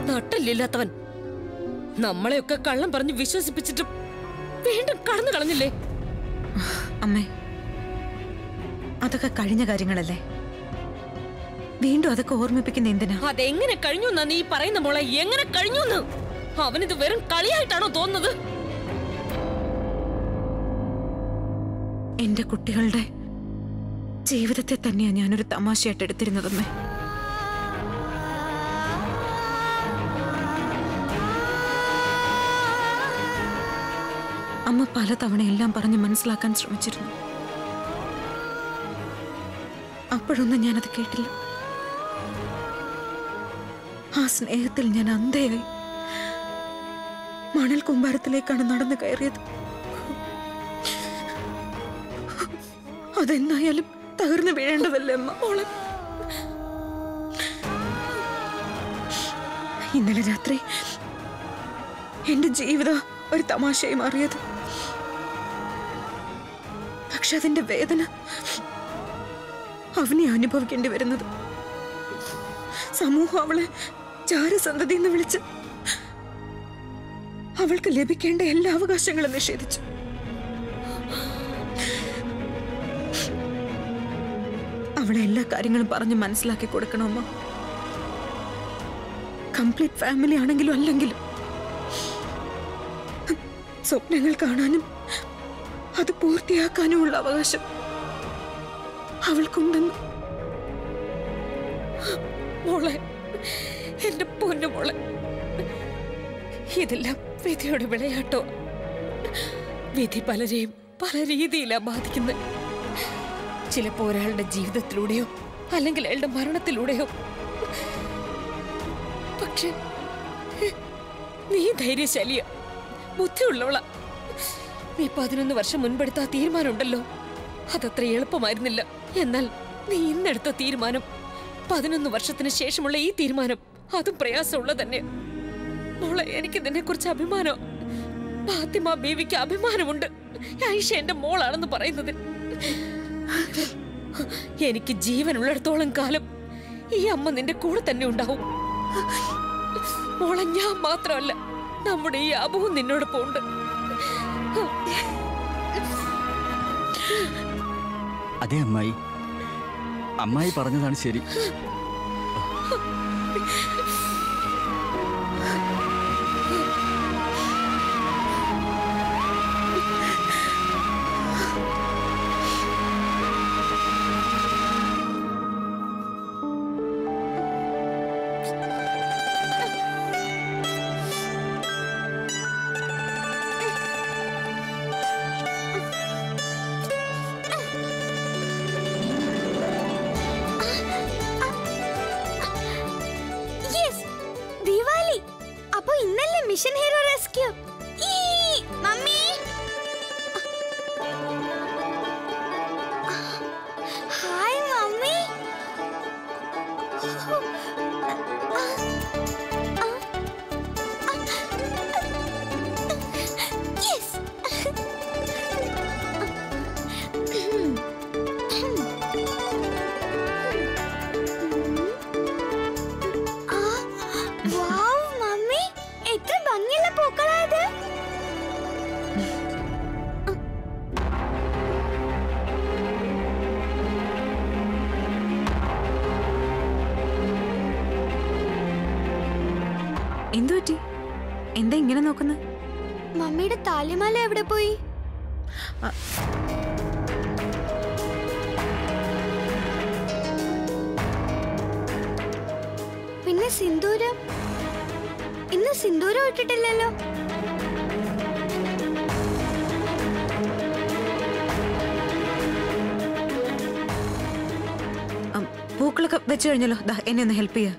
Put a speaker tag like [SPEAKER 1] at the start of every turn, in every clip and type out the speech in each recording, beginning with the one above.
[SPEAKER 1] നട്ടല്ലില്ലാത്തവൻ. നമ്മളെയൊക്കെ കള്ളം പറഞ്ഞ് വിശ്വസിപ്പിച്ചിട്ട് വീണ്ടും കടന്നു കളഞ്ഞില്ലേ?
[SPEAKER 2] അമ്മേ, അതൊക്കെ കഴിഞ്ഞ കാര്യങ്ങളല്ലേ. വീണ്ടും അതൊക്കെ ഓർമ്മിപ്പിക്കുന്ന എന്തിനാ?
[SPEAKER 1] അതെങ്ങനെ കഴിഞ്ഞു എന്നാ നീ പറയുന്ന മോളെ? എങ്ങനെ കഴിഞ്ഞു? അവനിത് വെറും കളിയായിട്ടാണോ തോന്നുന്നത്?
[SPEAKER 2] എന്റെ കുട്ടികളുടെ ജീവിതത്തെ തന്നെയാ ഞാനൊരു തമാശയായിട്ട് എടുത്തിരുന്നതമ്മേ. അമ്മ പലതവണ എല്ലാം പറഞ്ഞ് മനസ്സിലാക്കാൻ ശ്രമിച്ചിരുന്നു. അപ്പോഴൊന്നും ഞാനത് കേട്ടില്ല. ആ സ്നേഹത്തിൽ ഞാൻ അന്ധയായി മണൽ കുമ്പാരത്തിലേക്കാണ് നടന്നു കയറിയത്. അതെന്നായാലും തകർന്നു വീഴേണ്ടതല്ലേ അമ്മ? മോളെ, ഇന്നലെ രാത്രി എന്റെ ജീവിതം ഒരു തമാശയായി മാറിയത്. പക്ഷെ അതിന്റെ വേദന അവനെ അനുഭവിക്കേണ്ടി വരുന്നത്. സമൂഹം അവളെ ചാരസന്തതി എന്ന് വിളിച്ച് അവൾക്ക് ലഭിക്കേണ്ട എല്ലാ അവകാശങ്ങളും നിഷേധിച്ചു. അവളെ എല്ലാ കാര്യങ്ങളും പറഞ്ഞ് മനസ്സിലാക്കി കൊടുക്കണമമ്മ. കംപ്ലീറ്റ് ഫാമിലി ആണെങ്കിലും അല്ലെങ്കിലും സ്വപ്നങ്ങൾ കാണാനും അത് പൂർത്തിയാക്കാനുമുള്ള അവകാശം അവൾക്കുണ്ടെന്ന്.
[SPEAKER 1] മോളെ, എന്റെ പൊന്നു മോളെ, ഇതെല്ലാം വിധിയുടെ വിളയാട്ടോ. വിധി പലരെയും പല രീതിയിലാ ബാധിക്കുന്നത്. ചിലപ്പോ ഒരാളുടെ ജീവിതത്തിലൂടെയോ അല്ലെങ്കിൽ അയാളുടെ മരണത്തിലൂടെയോ. പക്ഷെ നീ ധൈര്യശാലിയ, ബുദ്ധിയുള്ളവളാ. നീ 11 വർഷം മുൻപെടുത്ത തീരുമാനമുണ്ടല്ലോ, അതത്ര എളുപ്പമായിരുന്നില്ല. എന്നാൽ നീ ഇന്നെടുത്ത തീരുമാനം, 11 വർഷത്തിന് ശേഷമുള്ള ഈ തീരുമാനം, അതും പ്രയാസമുള്ള തന്നെ. മോളെ, എനിക്ക് നിന്നെ കുറിച്ച് അഭിമാനം. ഫാത്തിമ ബീവിക്ക് അഭിമാനമുണ്ട് ആയിഷ എന്റെ മോളാണെന്ന് പറയുന്നത്. എനിക്ക് ജീവനുള്ളിടത്തോളം കാലം ഈ അമ്മ നിന്റെ കൂടെ തന്നെ ഉണ്ടാവും മോളെ. ഞാൻ മാത്രമല്ല, നമ്മുടെ ഈ അബുവും നിന്നോടൊപ്പം ഉണ്ട്.
[SPEAKER 3] അതെ അമ്മായി, അമ്മായി പറഞ്ഞതാണ് ശരി.
[SPEAKER 4] Mission hero rescue. Mummy, hi mummy. Yes.
[SPEAKER 2] എന്തുപറ്റി? എന്താ ഇങ്ങനെ നോക്കുന്നത്?
[SPEAKER 4] മമ്മിയുടെ താലിമാല എവിടെ പോയി? പിന്നെ സിന്ദൂരം? ഇന്ന് സിന്ദൂരം ഇട്ടിട്ടില്ലല്ലോ.
[SPEAKER 2] പൂക്കളൊക്കെ വെച്ചു കഴിഞ്ഞല്ലോ. എന്നെ ഒന്ന് ഹെൽപ്പ് ചെയ്യാ.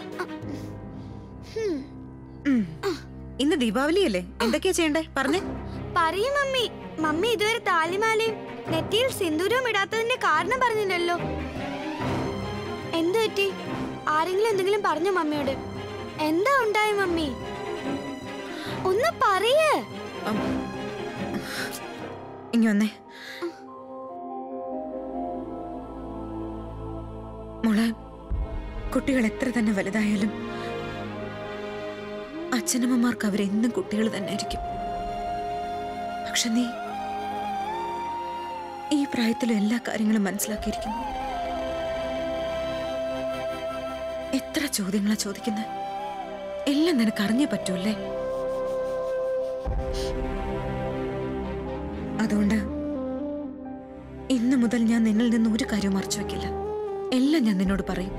[SPEAKER 2] ഇന്ന് ദീപാവലി അല്ലേ, എന്തൊക്കെയാ ചെയ്യണ്ടേ പറഞ്ഞേ?
[SPEAKER 4] പറയും മമ്മി. മമ്മി ഇതുവരെ താലിമാലയും നെറ്റിയിൽ സിന്ദൂരവും ഇടാത്തതിന്റെ കാരണം പറഞ്ഞില്ലല്ലോ. എന്തു പറ്റി? ആരെങ്കിലും എന്തെങ്കിലും പറഞ്ഞു മമ്മിയോട്? എന്താ ഉണ്ടായി മമ്മി? ഒന്ന് പറയേ.
[SPEAKER 2] ഇനി വന്നേ മോളെ. കുട്ടികൾ എത്ര തന്നെ വലുതായാലും അച്ഛനമ്മമാർക്ക് അവരെന്നും കുട്ടികൾ തന്നെ ആയിരിക്കും. പക്ഷെ നീ ഈ പ്രായത്തിലും എല്ലാ കാര്യങ്ങളും മനസ്സിലാക്കിയിരിക്കുന്നു. എത്ര ചോദ്യങ്ങളാ ചോദിക്കുന്നത്? എല്ലാം നിനക്ക് അറിഞ്ഞേ പറ്റൂല്ലേ? അതുകൊണ്ട് ഇന്നു മുതൽ ഞാൻ നിന്നിൽ നിന്ന് ഒരു കാര്യവും മറച്ചു വെക്കില്ല. എല്ലാം ഞാൻ നിന്നോട് പറയും.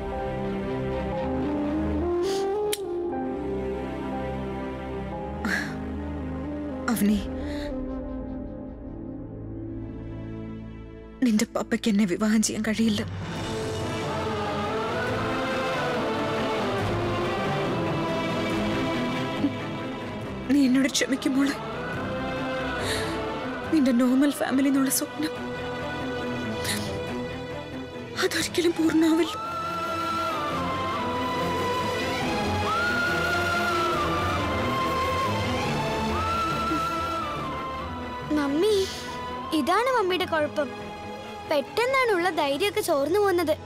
[SPEAKER 2] അവനെ, നിന്റെ പപ്പയ്ക്ക് എന്നെ വിവാഹം ചെയ്യാൻ കഴിയില്ല. നീ എന്നോട് ക്ഷമിക്കുമ്പോളെ നിന്റെ നോർമൽ ഫാമിലി എന്നുള്ള സ്വപ്നം അതൊരിക്കലും പൂർണ്ണാവില്ല.
[SPEAKER 4] മമ്മി, ഇതാണ് മമ്മിയുടെ കുഴപ്പം. പെട്ടെന്നാണുള്ള ധൈര്യമൊക്കെ ചോർന്നു പോകുന്നത്.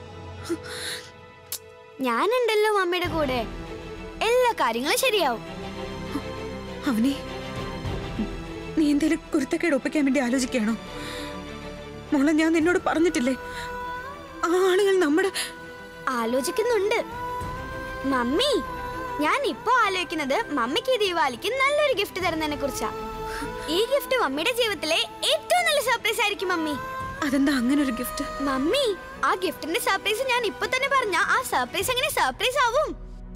[SPEAKER 4] ഞാനുണ്ടല്ലോ മമ്മിയുടെ കൂടെ. എല്ലാ കാര്യങ്ങളും ശരിയാവും.
[SPEAKER 2] അവനെ, നീ എന്തേലും കുരുത്തക്കേട് ഒപ്പിക്കാൻ വേണ്ടി ആലോചിക്കുകയാണോ? മോളെ, ഞാൻ നിന്നോട് പറഞ്ഞിട്ടില്ലേ, ആ ആളുകൾ നമ്മുടെ
[SPEAKER 4] ആലോചിക്കുന്നുണ്ട്. മമ്മി, ഞാൻ ഇപ്പോ ആലോചിക്കുന്നത് മമ്മിക്ക് ദീപാവലിക്ക് നല്ലൊരു ഗിഫ്റ്റ് തരുന്നതിനെ കുറിച്ചാ. ഈ ഗിഫ്റ്റ് മമ്മിയുടെ ജീവിതത്തിലെ ഏറ്റവും നല്ല സർപ്രൈസ് ആയിരിക്കും മമ്മി.
[SPEAKER 2] അതെന്താ അങ്ങനെ ഒരു ഗിഫ്റ്റ്?
[SPEAKER 4] മമ്മി, ആ ഗിഫ്റ്റിന്റെ സർപ്രൈസ് ഞാൻ ഇപ്പൊ തന്നെ പറഞ്ഞ ആ സർപ്രൈസ് എങ്ങനെ സർപ്രൈസ് ആവും?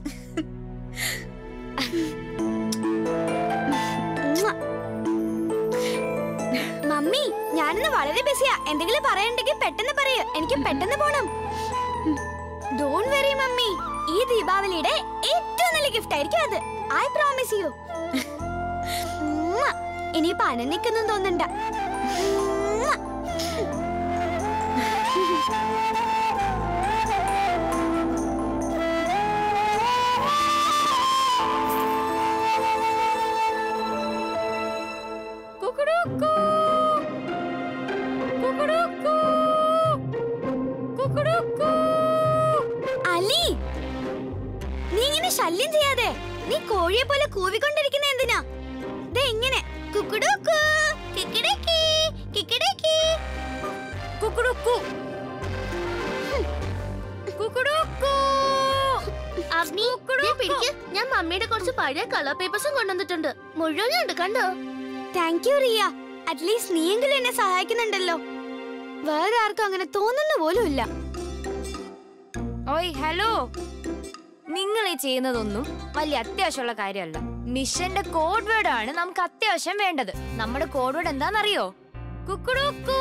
[SPEAKER 4] മമ്മി, ഞാനിന്ന് വളരെ ബിസിയാ. എന്തെങ്കിലും പറയണ്ടെങ്കിൽ പെട്ടെന്ന് പറയൂ. എനിക്ക് പെട്ടെന്ന് പോണം. ഡോണ്ട് വെറി മമ്മി, ഈ ദീപാവലിയുടെ ഏറ്റവും നല്ല ഗിഫ്റ്റ് ആയിരിക്കും അത്. I promise you. ഇനി പണം നിൽക്കുന്നു തോന്നണ്ട. അലി, നീ ഇങ്ങനെ ശല്യം ചെയ്യാതെ. നീ കോഴിയെ പോലെ കൂവിക്കൊണ്ടിരിക്കുന്ന എന്തിനാ? ഇങ്ങനെ കുക്കുടുക്കു കിക്കിടക്കി കിക്കിടക്കി കുക്കുടുക്കു കുക്കുടുക്കു.
[SPEAKER 5] ഞാൻ മമ്മിയുടെ കുറച്ച് പഴയ കളർ പേപ്പേഴ്സും കൊണ്ടുവന്നിട്ടുണ്ട്. മുഴുവനുണ്ട്, കണ്ടോ?
[SPEAKER 4] Thank you Riya. അറ്റ്ലീസ്റ്റ് നീയെങ്കിലും എന്നെ സഹായിക്കുന്നുണ്ടല്ലോ. വേറെ ആർക്കും അങ്ങനെ തോന്നുന്ന പോലും ഇല്ല.
[SPEAKER 6] ഓയ് ഹലോ, നിങ്ങൾ ഈ ചെയ്യുന്നതൊന്നും വലിയ അത്യാവശ്യമുള്ള കാര്യമല്ല. മിഷന്റെ കോഡ് വേർഡ് ആണ് നമുക്ക് അത്യാവശ്യം വേണ്ടത്. നമ്മുടെ കോഡ് വേർഡ് എന്താണെന്നറിയോ? കുക്കുടുക്കു.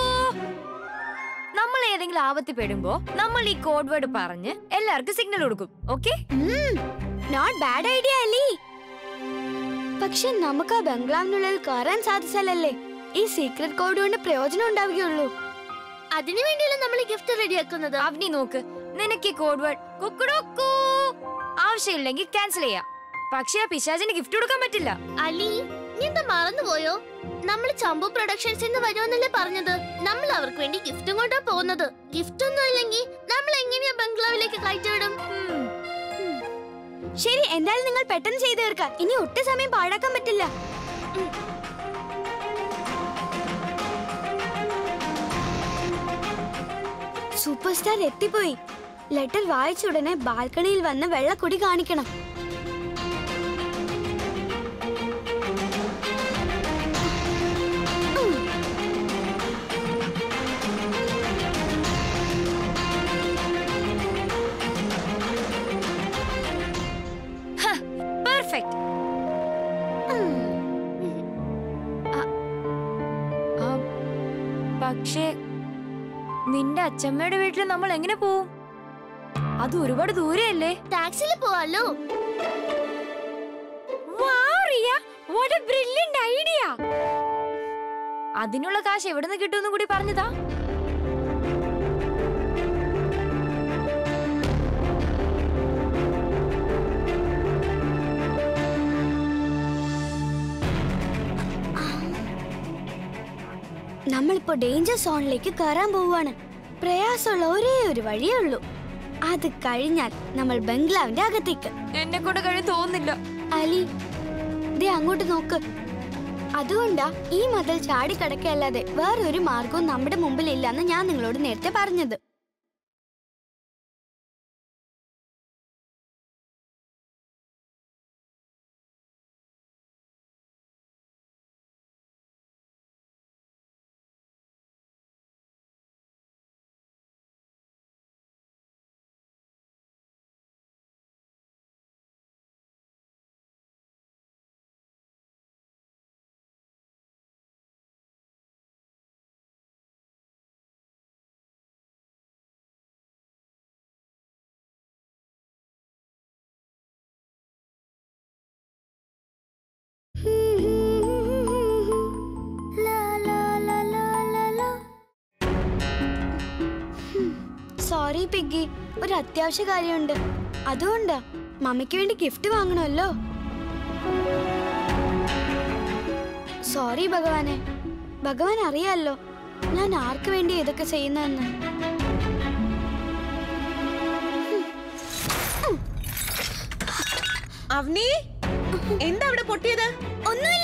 [SPEAKER 6] നമ്മൾ ഏതെങ്കിലും ആപത്തിൽ പെടുമ്പോ നമ്മൾ ഈ കോഡ് വേർഡ് പറഞ്ഞ് എല്ലാവർക്കും സിഗ്നൽ കൊടുക്കും. Okay?
[SPEAKER 4] Not bad idea Ali. പക്ഷെ നമുക്ക് ആ ബംഗ്ലാവിനുള്ളിൽ കയറാൻ സാധിച്ചാലല്ലേ ഈ സീക്രട്ട് കോഡ് കൊണ്ട് പ്രയോജനം ഉണ്ടാവുകയുള്ളൂ.
[SPEAKER 5] അതിനു വേണ്ടിയല്ലേ നമ്മൾ ഈ ഗിഫ്റ്റ് റെഡിയാക്കുന്നത്.
[SPEAKER 6] അവനി നോക്ക്, നിനക്ക് ഈ കോഡ് വേർഡ് കുക്കുടുക്കു ആവശ്യമില്ലെങ്കിൽ ക്യാൻസൽ ചെയ്യാം. പക്ഷെ ആ പിശാചിന് ഗിഫ്റ്റ് കൊടുക്കാൻ പറ്റില്ല.
[SPEAKER 5] അലി, നീ എന്താ മറന്നുപോയോ? നമ്മൾ ചമ്പു പ്രൊഡക്ഷൻസ് എന്ന് വരുമെന്നല്ലേ പറഞ്ഞത്. നമ്മൾ അവർക്ക് വേണ്ടി ഗിഫ്റ്റും കൊണ്ടാ പോകുന്നത്. ഗിഫ്റ്റ് ഒന്നും ഇല്ലെങ്കിൽ നമ്മൾ എങ്ങനെയാ ബംഗ്ലാവിലേക്ക് കയറ്റിവിടും?
[SPEAKER 4] ശരി, എന്തായാലും നിങ്ങൾ പെട്ടെന്ന് ചെയ്തു തീർക്കാം. ഇനി ഒട്ടും സമയം പാഴാക്കാൻ പറ്റില്ല. Super star എത്തിപ്പോയി. ലെറ്റർ വായിച്ച ഉടനെ ബാൽക്കണിയിൽ വന്ന് വെള്ളക്കൊടി കാണിക്കണം.
[SPEAKER 6] പെർഫെക്റ്റ്. പക്ഷേ നിന്റെ അച്ഛമ്മയുടെ വീട്ടിൽ നമ്മൾ എങ്ങനെ പോവും? അത് ഒരുപാട് ദൂരെയല്ലേ?
[SPEAKER 5] ടാക്സിയിൽ പോവാലോ.
[SPEAKER 6] അതിനുള്ള കാശ് എവിടുന്ന് കിട്ടുമെന്ന് കൂടി പറഞ്ഞതാ. നമ്മളിപ്പോ ഡേഞ്ചർ സോണിലേക്ക് കയറാൻ പോവാണ്. പ്രയാസമുള്ള ഒരേ ഒരു വഴിയേ ഉള്ളൂ.
[SPEAKER 4] അത് കഴിഞ്ഞാൽ നമ്മൾ ബംഗ്ലാവിന്റെ അകത്തേക്ക്.
[SPEAKER 6] എന്നെ കൊണ്ട് കഴിയും തോന്നുന്നില്ല.
[SPEAKER 4] അലി, ദേ അങ്ങോട്ട് നോക്ക്. അതുകൊണ്ടാ ഈ മതിൽ ചാടിക്കടക്കല്ലാതെ വേറൊരു മാർഗവും നമ്മുടെ മുമ്പിൽ ഇല്ലെന്ന് ഞാൻ നിങ്ങളോട് നേരത്തെ പറഞ്ഞത്. സോറി പിഗ്ഗി, ഒരു അത്യാവശ്യ കാര്യമുണ്ട്. അതുകൊണ്ടാ മമ്മിക്ക് വേണ്ടി ഗിഫ്റ്റ് വാങ്ങണമല്ലോ. സോറി ഭഗവാനെ. ഭഗവാൻ അറിയാലോ ഞാൻ ആർക്ക് വേണ്ടി ഇതൊക്കെ ചെയ്യുന്നതെന്ന്.
[SPEAKER 1] അവനി, എന്താ അവിടെ പൊട്ടിയത്?
[SPEAKER 4] ഒന്നുമില്ല.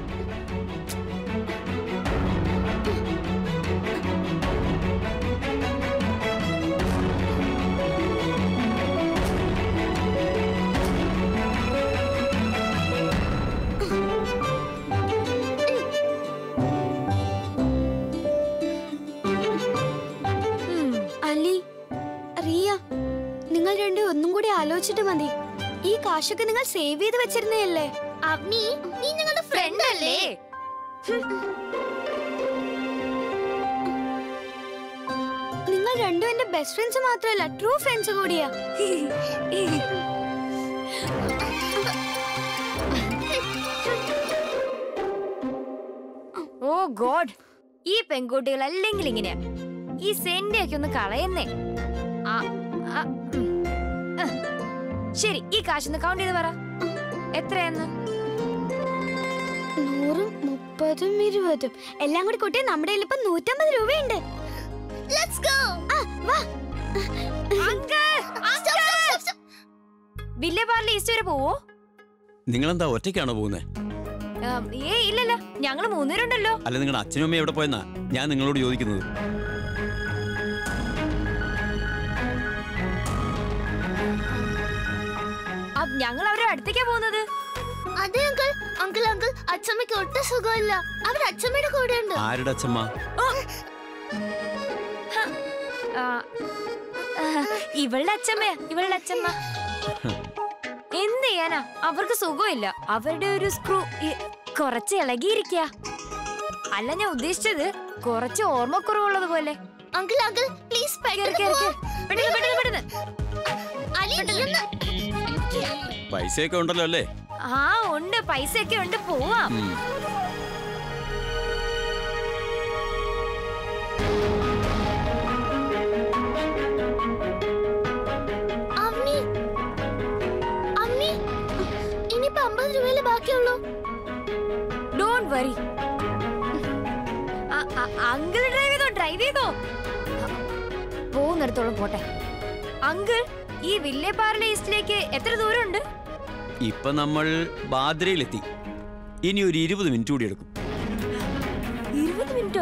[SPEAKER 4] ഒന്നും കൂടി ആലോചിച്ചിട്ട് മതി. ഈ കാശൊക്കെ നിങ്ങൾ സേവ് ചെയ്ത് വെച്ചിരുന്നതല്ലേ?
[SPEAKER 5] അവനി, നീ ഞങ്ങളുടെ ഫ്രണ്ട് അല്ലേ?
[SPEAKER 4] നിങ്ങൾ രണ്ടും എന്റെ ബെസ്റ്റ് ഫ്രണ്ട്സ് മാത്രമല്ല, ട്രൂ ഫ്രണ്ട്സ് കൂടിയാ.
[SPEAKER 6] ഓ ഗോഡ്, ഈ പെൺകുട്ടികൾ അല്ലെങ്കിൽ ഇങ്ങനെയാ. ഈ സെന്റ് ഒക്കെ ഒന്ന് കളയുന്നേ. ശരി, ഈ കാശൊന്ന് കൗണ്ട് ചെയ്ത് പറ, എത്രയാന്ന്?
[SPEAKER 4] 100, 30, 20 എല്ലാം കൂടി കൂട്ടി നമ്മുടെ കയ്യിൽ ഇപ്പൊ 150 രൂപയുണ്ട്.
[SPEAKER 5] Let's go.
[SPEAKER 6] Vile Parle east വരെ പോവോ?
[SPEAKER 7] നിങ്ങളെന്താ ഒറ്റയ്ക്കാണോ പോകുന്നത്?
[SPEAKER 6] ഇല്ലല്ല, ഞങ്ങള് 3 പേരുണ്ടല്ലോ.
[SPEAKER 7] അല്ല, നിങ്ങളുടെ അച്ഛനും അമ്മയും എവിടെ പോയെന്നാ ഞാൻ നിങ്ങളോട് ചോദിക്കുന്നത്.
[SPEAKER 6] ഞങ്ങൾ അവരുടെ അടുത്തേക്കാ പോകുന്നത്.
[SPEAKER 5] അതെ അങ്കിൾ. അങ്കിൾ അങ്കിൾ, അച്ഛമ്മയ്ക്ക് ഒട്ടും സുഖമില്ല. അവർ അച്ഛമ്മയുടെ കൂടെ ഉണ്ട്.
[SPEAKER 7] ആരുടെ അച്ഛമ്മ?
[SPEAKER 6] ഇവളുടെ അച്ഛമ്മയാ, ഇവളുടെ അച്ഛമ്മ. എന്ത് ചെയ്യാനാ, അവർക്ക് സുഖമില്ല. അവരുടെ ഒരു സ്ക്രൂ കുറച്ച് ഇളകിയിരിക്കുക. അല്ല, ഞാൻ ഉദ്ദേശിച്ചത് കുറച്ച് ഓർമ്മക്കുറവുള്ളത് പോലെ.
[SPEAKER 5] അങ്കിൾ അങ്കിൾ പ്ലീസ്
[SPEAKER 7] പൈസയൊക്കെ ഉണ്ടല്ലോ അല്ലേ?
[SPEAKER 6] ആ ഉണ്ട്, പൈസയൊക്കെ ഉണ്ട്, പോവാം.
[SPEAKER 5] ഇനിയിപ്പോ 50 രൂപയിലെ ബാക്കിയുള്ളൂ.
[SPEAKER 6] Don't worry. അങ്കിൾ ഡ്രൈവ് ചെയ്തോ, പോകുന്നിടത്തോളം പോട്ടെ. അങ്കിൾ, ഈ വില്ലേ പാർലെ ഈസ്റ്റിലേക്ക് എത്ര ദൂരമുണ്ട്?
[SPEAKER 7] ഇപ്പൊ നമ്മൾ ബാദ്രയിലെത്തി. ഇനി ഒരു 20 മിനിറ്റ് കൂടി എടുക്കും.
[SPEAKER 6] 20 മിനിറ്റോ?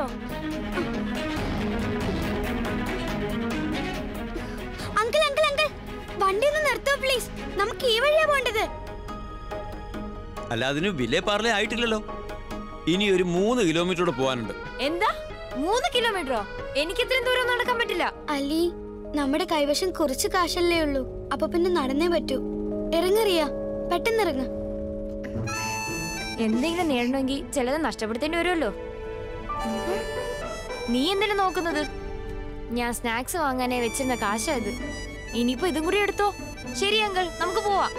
[SPEAKER 4] അങ്കിൾ അങ്കിൾ അങ്കിൾ, വണ്ടി ഒന്ന് നിർത്തോ പ്ലീസ്. നമുക്ക് ഈ വഴിയാ പോണ്ടത്.
[SPEAKER 7] അല്ല, അതിന് വില്ലേ പാർലെ ആയിട്ടില്ലല്ലോ. ഇനി ഒരു 3 കിലോമീറ്റർ പോവാനുണ്ട്.
[SPEAKER 6] എന്താ 3 കിലോമീറ്ററോ? എനിക്ക് ഇത്രയും ദൂരം നടക്കാൻ പറ്റില്ല.
[SPEAKER 4] അലി, നമ്മുടെ കൈവശം കുറച്ച് കാശല്ലേ ഉള്ളൂ. അപ്പൊ പിന്നെ നടന്നേ പറ്റൂ. ഇറങ്ങറിയ, പെട്ടെന്ന് ഇറങ്ങ.
[SPEAKER 6] എന്തെങ്കിലും നേടണമെങ്കിൽ ചിലത് നഷ്ടപ്പെടുത്തേണ്ടി വരുമല്ലോ. നീ എന്തിനാ നോക്കുന്നത്? ഞാൻ സ്നാക്സ് വാങ്ങാനേ വെച്ചിരുന്ന കാശാ ഇത്. ഇനിയിപ്പോ ഇതും കൂടി എടുത്തോ. ശരി അങ്കിൾ, നമുക്ക് പോവാം.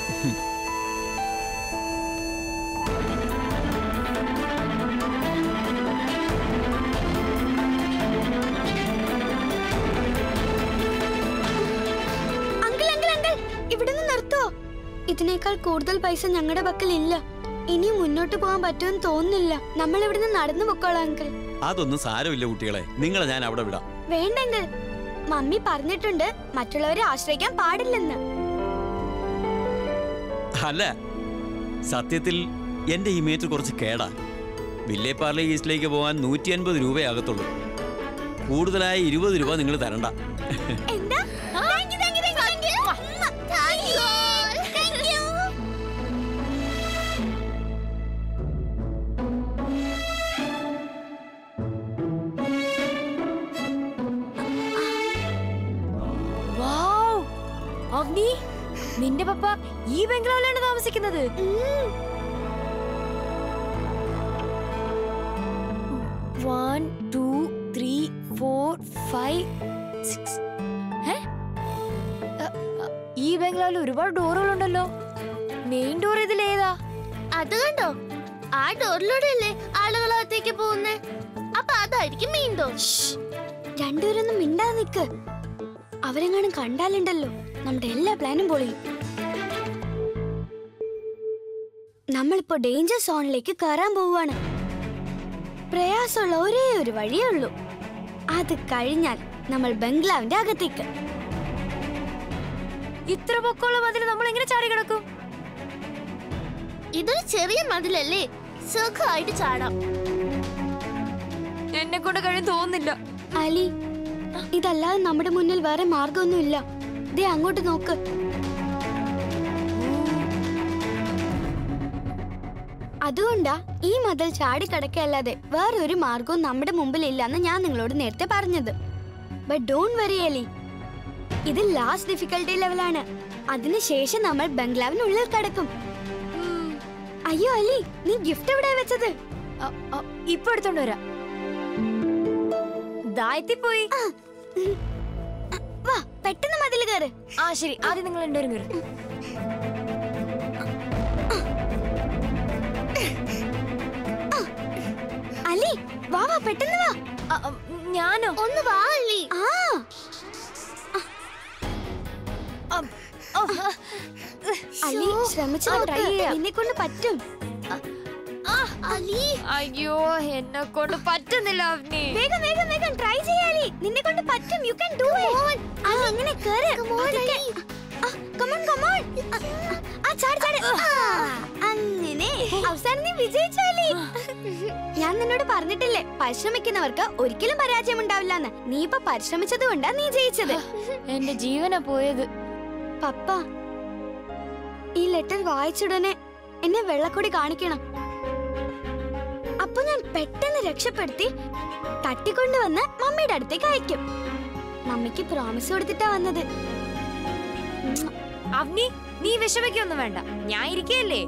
[SPEAKER 4] ഇതിനേക്കാൾ കൂടുതൽ പൈസ ഞങ്ങളുടെ പക്കൽ ഇല്ല. ഇനി മുന്നോട്ട് പോകാൻ പറ്റുമെന്ന് തോന്നുന്നില്ല. നമ്മൾ ഇവിടുന്ന് നടന്നു പൊക്കോളാം അങ്കിൾ.
[SPEAKER 7] അതൊന്നും സാരമില്ല കുട്ടികളെ, നിങ്ങളെ ഞാൻ അവിടെ വിടാം.
[SPEAKER 4] വേണ്ടെങ്കിൽ മമ്മി പറഞ്ഞിട്ടുണ്ട് മറ്റുള്ളവരെ ആശ്രയിക്കാൻ പാടില്ലെന്ന്.
[SPEAKER 7] അല്ല, സത്യത്തിൽ എന്റെ ഈ മേത്ത് കുറച്ച് കേടാ. വില്ലേ പാർലെ ഈസ്റ്റിലേക്ക് പോകാൻ 150 രൂപയാകത്തുള്ളൂ. കൂടുതലായി 20 രൂപ നിങ്ങൾ തരണ്ട.
[SPEAKER 4] എന്താ? Thank you, thank you, thank you, thank you. Thank you.
[SPEAKER 6] Wow! Avani, നിന്റെ പപ്പ ഈ ബംഗ്ലാവിലാണ് താമസിക്കുന്നത്. 1 2 3 4 5 6. ഈ ബംഗ്ലാവിൽ ഒരുപാട് ഡോറുകളുണ്ടല്ലോ. Main door ഇതിലേതാ?
[SPEAKER 5] അത് കണ്ടോ, ആ ഡോറിലൂടെ അല്ലേ ആളുകളകത്തേക്ക് പോകുന്നേ. അപ്പൊ അതായിരിക്കും മെയിൻ ഡോർ.
[SPEAKER 4] രണ്ടുപേരൊന്നും മിണ്ടാതെ നിക്ക്. അവരെങ്ങാനും കണ്ടാലുണ്ടല്ലോ നമ്മുടെ എല്ലാ പ്ലാനും പൊളിയും. നമ്മളിപ്പോ ഡേഞ്ചർ സോണിലേക്ക് കയറാൻ പോവാണ്. പ്രയാസമുള്ള ഒരേ ഒരു വഴിയേ ഉള്ളൂ. അത് കഴിഞ്ഞാൽ നമ്മൾ ബംഗ്ലാവിന്റെ അകത്തേക്ക്.
[SPEAKER 6] ഇത്ര പൊക്കമുള്ള മതിൽ നമ്മൾ എങ്ങനെ ചാടി കിടക്കും?
[SPEAKER 5] ഇതൊരു ചെറിയ മതിലല്ലേ, സുഖമായിട്ട് ചാടാം.
[SPEAKER 6] എന്നെ കൊണ്ട് കഴിയും തോന്നുന്നില്ല.
[SPEAKER 4] അലി, ഇതല്ലാതെ നമ്മുടെ മുന്നിൽ വേറെ മാർഗമൊന്നുമില്ല. ദേ അങ്ങോട്ട് നോക്ക്. അതുകൊണ്ടാ ഈ മതിൽ ചാടിക്കടക്കല്ലാതെ വേറെ ഒരു മാർഗവും നമ്മുടെ മുമ്പിൽ ഇല്ലെന്ന് ഞാൻ നിങ്ങളോട് നേരത്തെ പറഞ്ഞത്. ബട്ട് ഡോണ്ട് വറി അലി, ഇത് ലാസ്റ്റ് ഡിഫിക്കൽട്ടി ലെവലാണ്. അതിനുശേഷം നമ്മൾ ബംഗ്ലാവിനുള്ളിൽ കിടക്കും. അയ്യോ അലി, നീ ഗിഫ്റ്റ് എവിടെ വെച്ചത്?
[SPEAKER 6] ഇപ്പൊ എടുത്തോണ്ട് വരാം. പോയി.
[SPEAKER 4] വാ, പെട്ടെന്ന് മതിൽ കയറ്.
[SPEAKER 6] ആ ശരി, ആദ്യം നിങ്ങൾ രണ്ടുപേരും കയറി.
[SPEAKER 4] അലി വാ വാ, പെട്ടെന്ന് വാ.
[SPEAKER 6] ഞാനോ?
[SPEAKER 5] ഒന്ന് വാ അലി.
[SPEAKER 4] അലി ശ്രമിച്ചു നോക്ക്, നിന്നെ കൊണ്ട് പറ്റും.
[SPEAKER 5] അലി,
[SPEAKER 6] അയ്യോ, എന്നെ കൊണ്ട് പറ്റുന്നില്ല. അവനി,
[SPEAKER 4] വേഗം വേഗം വേഗം ട്രൈ ചെയ്യാലി, നിന്നെ കൊണ്ട് പറ്റും. You can do it. അങ്ങനെ കേറ്. Come on come on. ചാട് ചാട്. അങ്ങനെ അവസാനം നീ വിജയിച്ചാലി. ഞാൻ നിന്നോട് പറഞ്ഞിട്ടില്ലേ, പരിശ്രമിക്കുന്നവർക്ക് ഒരിക്കലും പരാജയം ഉണ്ടാവില്ലെന്ന്. നീ ഇപ്പൊ പരിശ്രമിച്ചത് കൊണ്ടാ നീ ജയിച്ചത്.
[SPEAKER 6] എന്റെ ജീവനാ പോയത്.
[SPEAKER 4] പപ്പ, ഈ ലെറ്റർ വായിച്ചുടനെ എന്നെ വെള്ളക്കൊടി കാണിക്കണം. അപ്പൊ ഞാൻ പെട്ടെന്ന് രക്ഷപ്പെടുത്തി തട്ടിക്കൊണ്ടുവന്ന് മമ്മിയുടെ അടുത്തേക്ക് അയക്കും. മമ്മിക്ക് പ്രോമിസ് കൊടുത്തിട്ടാ വന്നത്.
[SPEAKER 6] അവനി, നീ വിഷമിക്കൊന്നും വേണ്ട, ഞാൻ ഇരിക്കല്ലേ.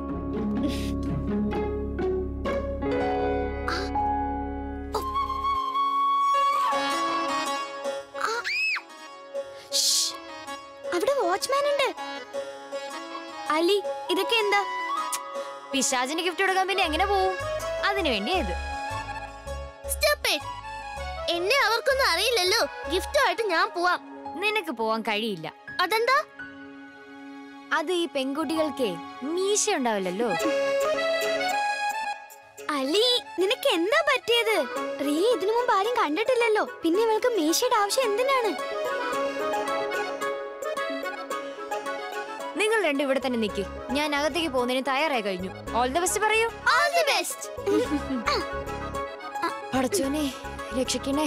[SPEAKER 4] അവിടെ വാച്ച്മാൻ ഉണ്ട്. അലി, ഇതൊക്കെ എന്താ?
[SPEAKER 6] പിശാചിന് ഗിഫ്റ്റ് കൊടുക്കാൻ പിന്നെ എങ്ങനെ പോവും? അതിനു വേണ്ടിയത്.
[SPEAKER 5] Stupid. എന്നെ അവർക്കൊന്നും അറിയില്ലല്ലോ. ഗിഫ്റ്റുമായിട്ട് ഞാൻ പോവാം.
[SPEAKER 6] നിനക്ക് പോവാൻ കഴിയില്ല.
[SPEAKER 5] അതെന്താ?
[SPEAKER 6] അത് ഈ പെൺകുട്ടികൾക്ക് മീശ ഉണ്ടാവില്ലല്ലോ.
[SPEAKER 4] അലി, നിനക്ക് എന്താ പറ്റിയത്? റിയ ഇതിനു മുമ്പ് ആരും കണ്ടിട്ടില്ലല്ലോ. പിന്നെ ഇവൾക്ക് മീശയുടെ ആവശ്യം എന്തിനാണ്?
[SPEAKER 6] നിങ്ങൾ രണ്ടും ഇവിടെ തന്നെ നിൽക്ക്. ഞാൻ അകത്തേക്ക് പോകുന്നതിന് തയ്യാറായി കഴിഞ്ഞു. ഓൾ ദി ബെസ്റ്റ് പറയൂ.
[SPEAKER 5] All the best.
[SPEAKER 6] പടച്ചോനെ രക്ഷിക്കണേ.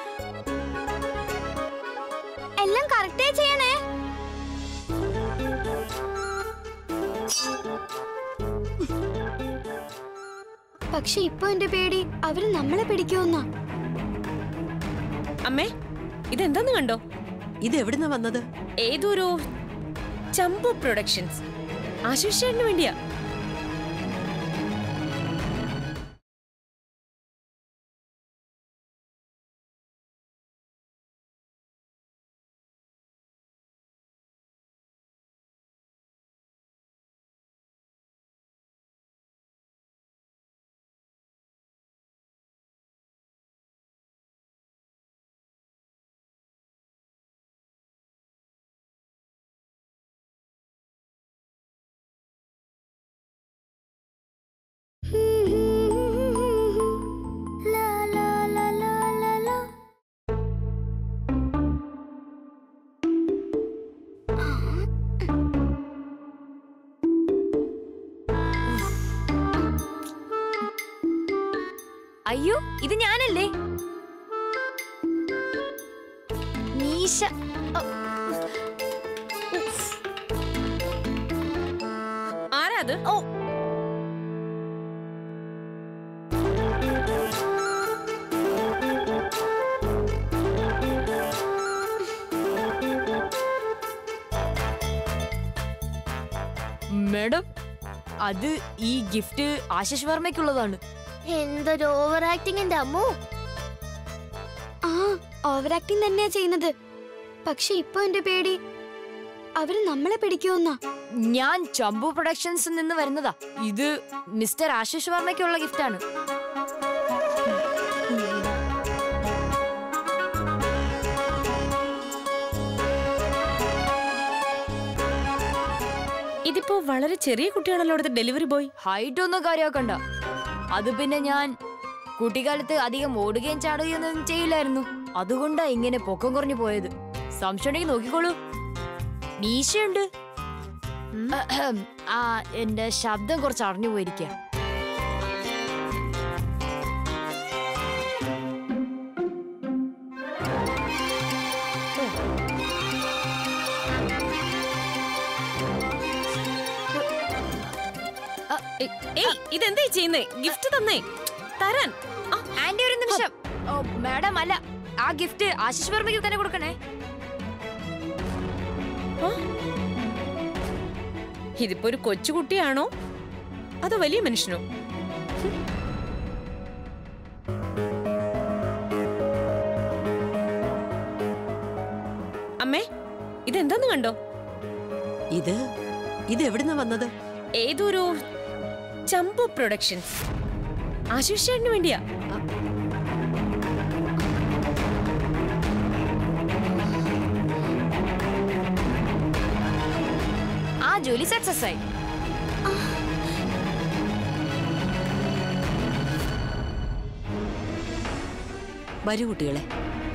[SPEAKER 4] എല്ലാം കറക്റ്റായി ചെയ്യണേ. പക്ഷെ ഇപ്പൊ എന്റെ പേടി അവര് നമ്മളെ പിടിക്കുമെന്നാ.
[SPEAKER 1] അമ്മേ, ഇതെന്താന്ന് കണ്ടോ?
[SPEAKER 8] ഇത് എവിടുന്ന വന്നത്?
[SPEAKER 1] ഏതൊരു ചമ്പു പ്രൊഡക്ഷൻസ് ആശിഷ് ചേട്ടന് വേണ്ടിയാ.
[SPEAKER 6] അയ്യോ ഇത് ഞാനല്ലേ മീശ.
[SPEAKER 1] ആരാ അത്?
[SPEAKER 6] ഓ മേഡം, അത് ഈ ഗിഫ്റ്റ് ആശിഷ് വർമ്മയ്ക്കുള്ളതാണ്.
[SPEAKER 5] എന്തൊരു ഓവർ ആക്ടിങ്ങിന്റെ അമ്മു.
[SPEAKER 4] ആ ഓവർ ആക്ടിങ് തന്നെയാ ചെയ്യുന്നത്. പക്ഷെ ഇപ്പൊ എന്റെ പേടി അവര് നമ്മളെ പിടിക്കുമെന്നാ.
[SPEAKER 6] ഞാൻ ചമ്പു പ്രൊഡക്ഷൻസിൽ നിന്ന് വരുന്നതാ. ഇത് മിസ്റ്റർ ആശിഷ് വർമ്മയ്ക്കുള്ള ഗിഫ്റ്റാണ്.
[SPEAKER 1] ഇതിപ്പോ വളരെ ചെറിയ കുട്ടിയാണല്ലോ അവിടുത്തെ ഡെലിവറി ബോയ്.
[SPEAKER 6] ഹൈറ്റ് ഒന്നും കാര്യമാക്കണ്ട. അത് പിന്നെ ഞാൻ കുട്ടിക്കാലത്ത് അധികം ഓടുകയും ചാടുകയും ഒന്നും ചെയ്യില്ലായിരുന്നു. അതുകൊണ്ടാ ഇങ്ങനെ പൊക്കം കുറഞ്ഞു പോയത്. സംശയമുണ്ടെങ്കിൽ നോക്കിക്കോളൂ, മീശയുണ്ട്. ആ എന്റെ ശബ്ദം കുറച്ച് അടഞ്ഞു പോയിരിക്കുക.
[SPEAKER 1] ഇതെന്താ ചെയ്യുന്നേ? ഗിഫ്റ്റ് തന്നേ തരാൻ.
[SPEAKER 6] ആന്റി ഒരു നിമിഷം. ഓ മാഡം, അല്ല, ആ ഗിഫ്റ്റ് ആശിഷ് വർമ്മയ്ക്ക് തന്നെ കൊടുക്കണേ.
[SPEAKER 1] ഇതിപ്പോ ഒരു കൊച്ചുകുട്ടിയാണോ അതോ വലിയ മനുഷ്യനോ? അമ്മേ, ഇതെന്താന്ന് കണ്ടോ?
[SPEAKER 8] ഇത് എവിടുന്ന വന്നത്?
[SPEAKER 1] ഏതൊരു ചമ്പു പ്രൊഡക്ഷൻസ് ആശിഷ് ചേട്ടന് വേണ്ടിയാ.
[SPEAKER 6] ആ ജോലി സക്സസ് ആയി.
[SPEAKER 8] വരൂ കുട്ടികളെ.